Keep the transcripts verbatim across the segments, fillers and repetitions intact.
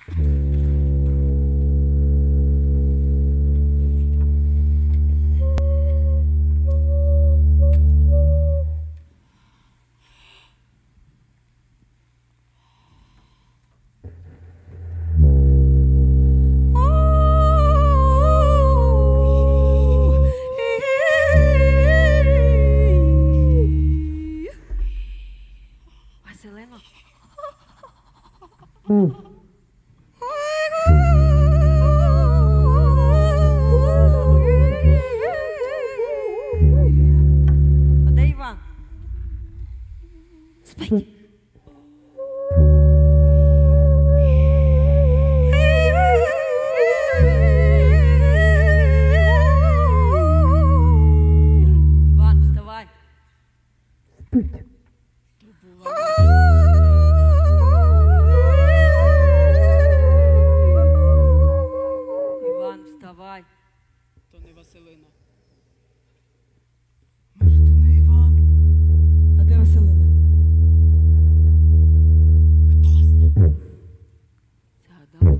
Mm. А де Іван? Спить. Іван, вставай. Спить. Іван, вставай. То не Василина. Може, то не Іван. А де Василина? Хто знає? Це Адам.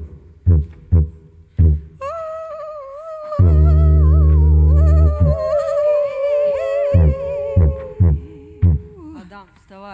Адам, вставай.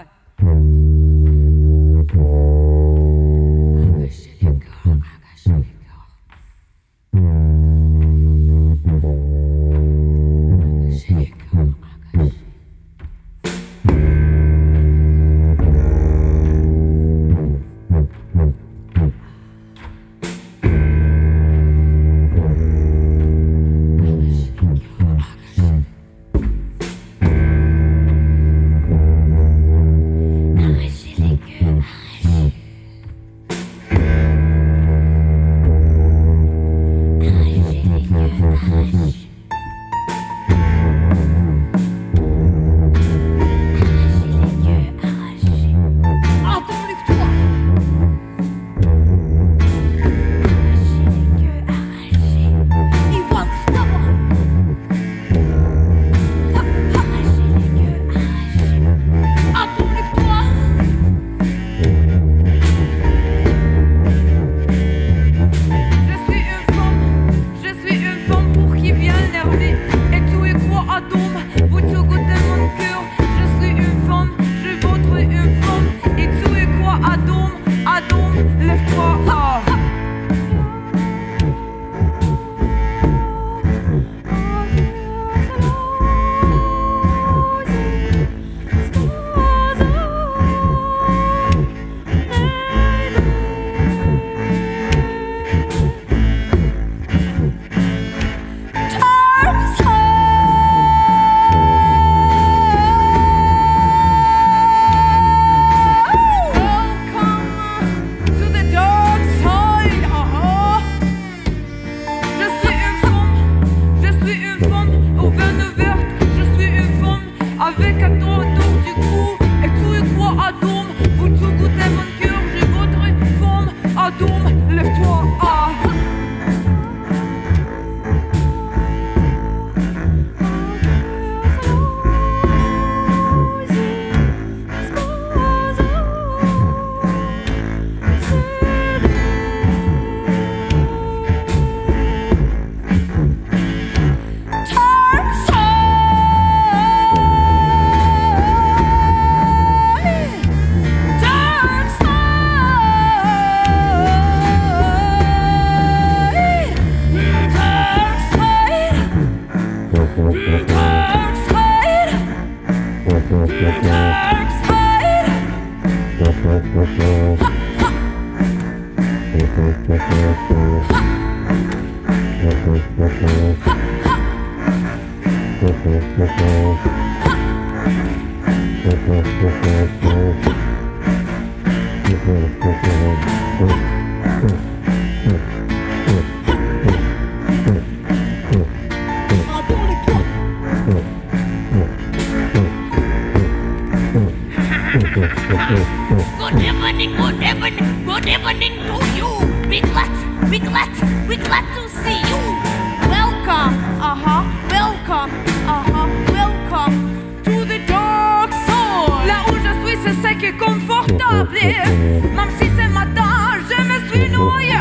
Good evening, good evening, good evening to you. We glad, we glad, we glad to see you. Welcome, uh-huh, welcome, uh-huh, welcome to the dark side. Là où je suis, c'est sec et confortable. Même si c'est matin, je me suis noyé.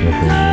Дякую.